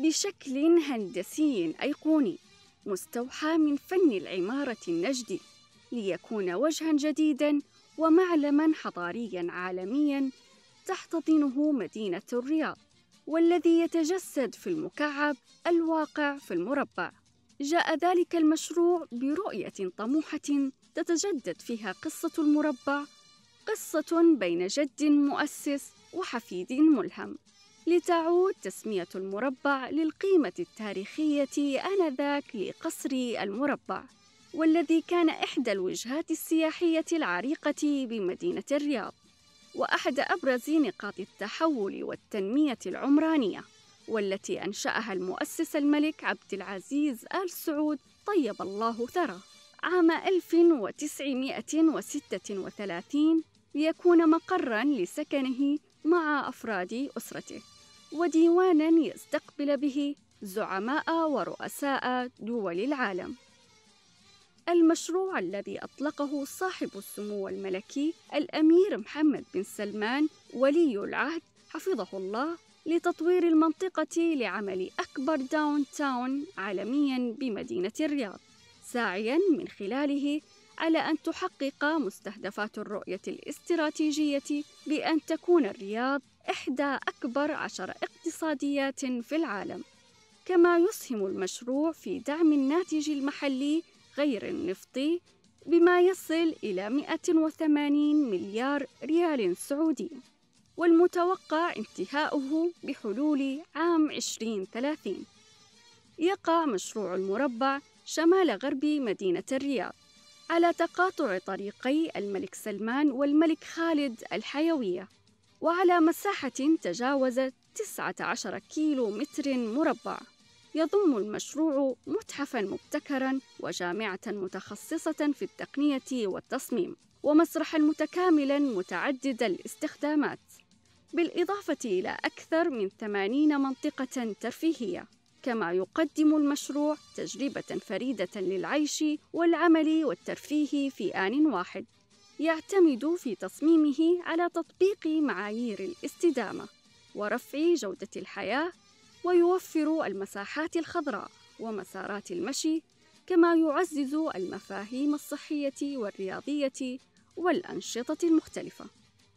بشكل هندسي أيقوني مستوحى من فن العمارة النجدي، ليكون وجهاً جديداً ومعلماً حضارياً عالمياً تحتضنه مدينة الرياض، والذي يتجسد في المكعب الواقع في المربع. جاء ذلك المشروع برؤية طموحة تتجدد فيها قصة المربع، قصة بين جد مؤسس وحفيد ملهم، لتعود تسمية المربع للقيمة التاريخية آنذاك لقصر المربع، والذي كان إحدى الوجهات السياحية العريقة بمدينة الرياض، وأحد أبرز نقاط التحول والتنمية العمرانية، والتي أنشأها المؤسس الملك عبد العزيز آل سعود طيب الله ثراه عام 1936 ليكون مقراً لسكنه مع أفراد أسرته، وديواناً يستقبل به زعماء ورؤساء دول العالم. المشروع الذي أطلقه صاحب السمو الملكي الأمير محمد بن سلمان ولي العهد حفظه الله لتطوير المنطقة لعمل أكبر داون تاون عالمياً بمدينة الرياض، ساعياً من خلاله على أن تحقق مستهدفات الرؤية الاستراتيجية بأن تكون الرياض إحدى أكبر 10 اقتصاديات في العالم. كما يسهم المشروع في دعم الناتج المحلي غير النفطي بما يصل إلى 180 مليار ريال سعودي، والمتوقع انتهاؤه بحلول عام 2030. يقع مشروع المربع شمال غرب مدينة الرياض على تقاطع طريقي الملك سلمان والملك خالد الحيوية، وعلى مساحة تجاوزت 19 كيلو متر مربع. يضم المشروع متحفاً مبتكراً وجامعة متخصصة في التقنية والتصميم، ومسرحاً متكاملاً متعدد الاستخدامات، بالإضافة إلى أكثر من 80 منطقة ترفيهية. كما يقدم المشروع تجربة فريدة للعيش والعمل والترفيه في آن واحد، يعتمد في تصميمه على تطبيق معايير الاستدامة ورفع جودة الحياة، ويوفر المساحات الخضراء ومسارات المشي، كما يعزز المفاهيم الصحية والرياضية والأنشطة المختلفة.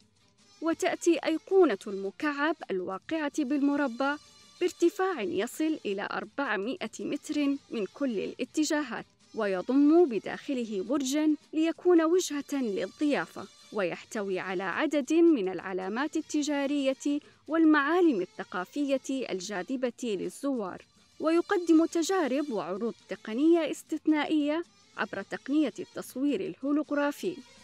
وتأتي أيقونة المكعب الواقعة بالمربع بارتفاع يصل إلى 400 متر من كل الاتجاهات، ويضم بداخله برجاً ليكون وجهة للضيافة، ويحتوي على عدد من العلامات التجارية والمعالم الثقافية الجاذبة للزوار، ويقدم تجارب وعروض تقنية استثنائية عبر تقنية التصوير الهولوغرافي.